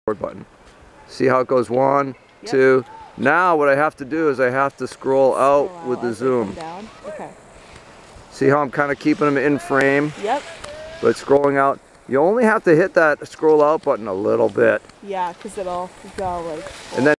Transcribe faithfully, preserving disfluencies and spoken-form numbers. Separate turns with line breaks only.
button. See how it goes one,
Yep.
two. Now what I have to do is I have to scroll out
Scroll
with
out
the
as they
zoom.
come down. Okay.
See how I'm kind of keeping them in frame,
Yep.
but scrolling out. You only have to hit that scroll out button a little bit.
Yeah, because it'll go like.
And then